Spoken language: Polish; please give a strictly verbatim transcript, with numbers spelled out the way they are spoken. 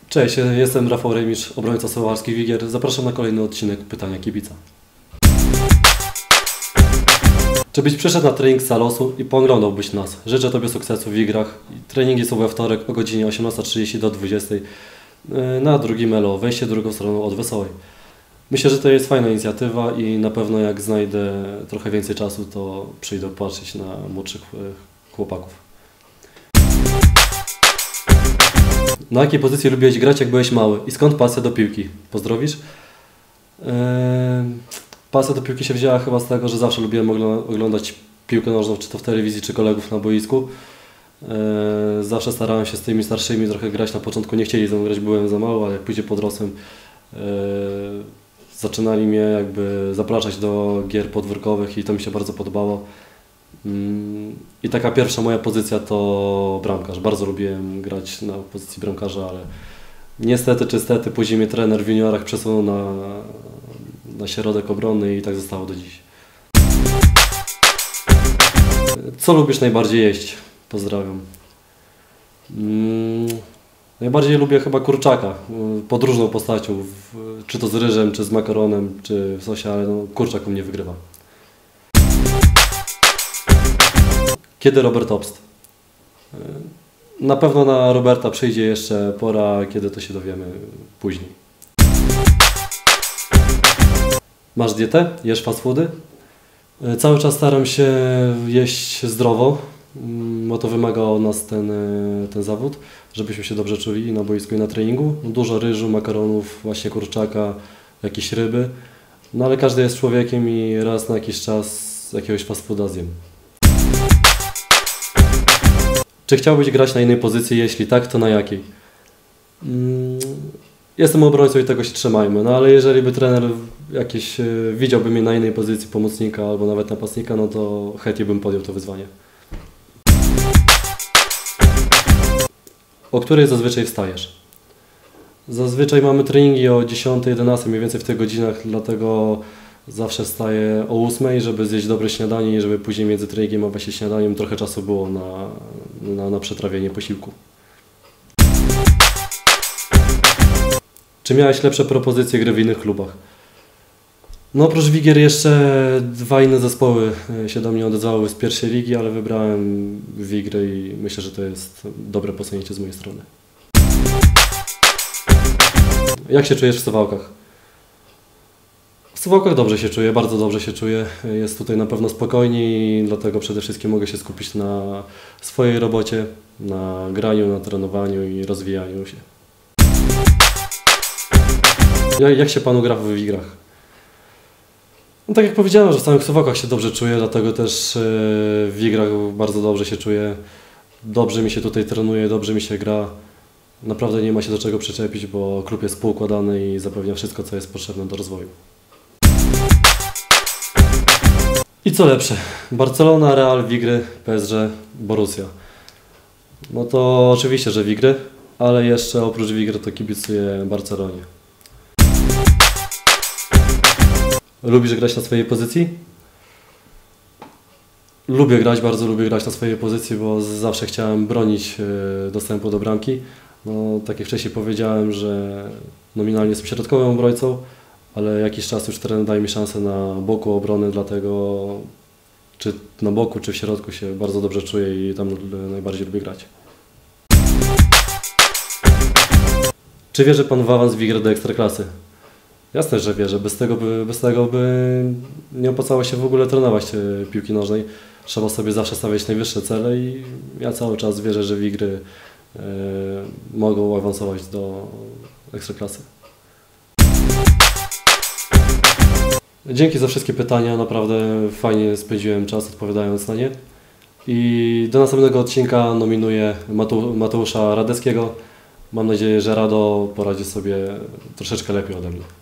Cześć, jestem Rafał Rejmicz, obrońca Suwałkich Wigier. Zapraszam na kolejny odcinek Pytania Kibica. Czy byś przyszedł na trening z Salosu i pooglądałbyś nas? Życzę Tobie sukcesu w Wigrach. Treningi są we wtorek o godzinie osiemnasta trzydzieści do dwudziestej na drugim Elo, wejście drugą stroną od Wesołej. Myślę, że to jest fajna inicjatywa i na pewno jak znajdę trochę więcej czasu, to przyjdę patrzeć na młodszych chłopaków. Na jakiej pozycji lubiłeś grać, jak byłeś mały? I skąd pasja do piłki? Pozdrowisz? Eee, pasja do piłki się wzięła chyba z tego, że zawsze lubiłem oglądać piłkę nożną, czy to w telewizji, czy kolegów na boisku. Eee, zawsze starałem się z tymi starszymi trochę grać. Na początku nie chcieli ze mną grać, byłem za mały, ale jak później podrosłem, eee, zaczynali mnie jakby zapraszać do gier podwórkowych i to mi się bardzo podobało. I taka pierwsza moja pozycja to bramkarz. Bardzo lubiłem grać na pozycji bramkarza, ale niestety czy stety później mnie trener w juniorach przesunął na, na środek obrony i tak zostało do dziś. Co lubisz najbardziej jeść? Pozdrawiam. Hmm, najbardziej lubię chyba kurczaka, pod różną postacią, czy to z ryżem, czy z makaronem, czy w sosie, ale no, kurczak u mnie wygrywa. Kiedy Robert Obst? Na pewno na Roberta przyjdzie jeszcze pora, kiedy to się dowiemy później. Masz dietę? Jesz fast foody? Cały czas staram się jeść zdrowo, bo to wymaga od nas ten, ten zawód, żebyśmy się dobrze czuli na boisku i na treningu. Dużo ryżu, makaronów, właśnie kurczaka, jakieś ryby. No ale każdy jest człowiekiem i raz na jakiś czas jakiegoś fast fooda zjem. Czy chciałbyś grać na innej pozycji? Jeśli tak, to na jakiej? Jestem obrońcą i tego się trzymajmy, no ale jeżeli by trener jakiś widziałby mnie na innej pozycji pomocnika albo nawet napastnika, no to chętnie bym podjął to wyzwanie. O której zazwyczaj wstajesz? Zazwyczaj mamy treningi o dziesiątej, jedenastej, mniej więcej w tych godzinach, dlatego zawsze wstaję o ósmej, żeby zjeść dobre śniadanie i żeby później między treningiem a właśnie śniadaniem trochę czasu było na, na, na przetrawienie posiłku. Czy miałeś lepsze propozycje gry w innych klubach? No oprócz Wigier jeszcze dwa inne zespoły się do mnie odezwały z pierwszej ligi, ale wybrałem Wigry i myślę, że to jest dobre posunięcie z mojej strony. Jak się czujesz w Suwałkach? W Suwałkach dobrze się czuję, bardzo dobrze się czuję. Jest tutaj na pewno spokojniej i dlatego przede wszystkim mogę się skupić na swojej robocie, na graniu, na trenowaniu i rozwijaniu się. Jak się Panu gra w Wigrach? No tak jak powiedziałem, że w samych Suwałkach się dobrze czuję, dlatego też w Wigrach bardzo dobrze się czuję. Dobrze mi się tutaj trenuje, dobrze mi się gra. Naprawdę nie ma się do czego przyczepić, bo klub jest poukładany i zapewnia wszystko, co jest potrzebne do rozwoju. I co lepsze? Barcelona, Real, Wigry, P S G, Borussia. No to oczywiście, że Wigry, ale jeszcze oprócz Wigry to kibicuję Barcelonie. Lubisz grać na swojej pozycji? Lubię grać, bardzo lubię grać na swojej pozycji, bo zawsze chciałem bronić dostępu do bramki. No, tak jak wcześniej powiedziałem, że nominalnie jestem środkowym obrońcą, ale jakiś czas już trener daje mi szansę na boku obrony, dlatego czy na boku, czy w środku się bardzo dobrze czuję i tam najbardziej lubię grać. Czy wierzy Pan w awans Wigry do Ekstraklasy? Jasne, że wierzę. Bez tego by, bez tego by nie opłacało się w ogóle trenować piłki nożnej. Trzeba sobie zawsze stawiać najwyższe cele i ja cały czas wierzę, że Wigry e, mogą awansować do Ekstraklasy. Dzięki za wszystkie pytania, naprawdę fajnie spędziłem czas odpowiadając na nie. I do następnego odcinka nominuję Mateusza Radeckiego. Mam nadzieję, że Rado poradzi sobie troszeczkę lepiej ode mnie.